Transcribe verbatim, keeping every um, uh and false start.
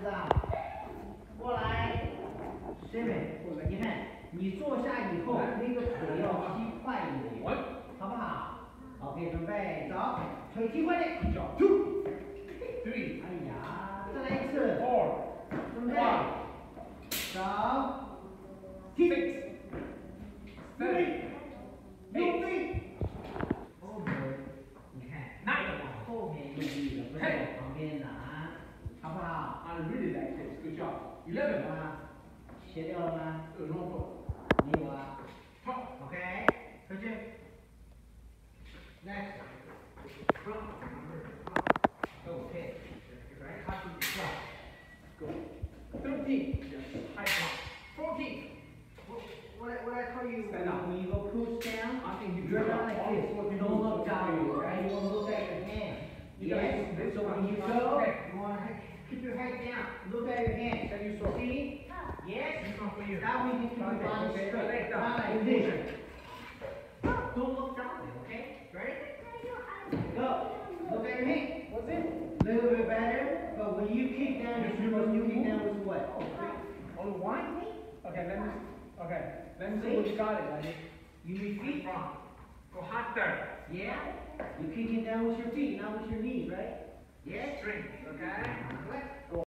知道？过来，这边，你看，你坐下以后，那个腿要踢快一点，好不好 ？OK， 准备走，腿踢快点。Two, three， 哎呀，再来一次。Four， 准备，走，踢。Six， 用力。后腿，你看，那个往后面用力的，不是往旁边拿，好不好 I really like this. Good job. Eleven 啊，学掉了吗？ 有什么不？ 没有啊。 好 OK， 回去。Next. Okay. Right. How to drop? Go. Thirteen. Yes. High drop. Fourteen. What I, what I tell you Stand up. when you go push down, I think you you're do not like all this. four people Don't look look down. at you, Okay? You want to look at your hand. You Yes. gotta do this So one. when you You go, okay. you want to keep your head down. Look at your hand. Can you swap? See? Yes. This one for you. Now we can keep your Okay, body okay. straight. Leg down. Not like Full this. motion. Don't look down. Okay? Ready? Go. Look at your hand. What's it? Little bit better, but when you kick down, you're supposed to kick down with what? Only one? Okay, let me. Okay, let me see See? what you got it, buddy. You use feet. Wrong. Go harder. Yeah? You kick it down with your feet, not with your knees, right? Yes? Strength. Okay. Left.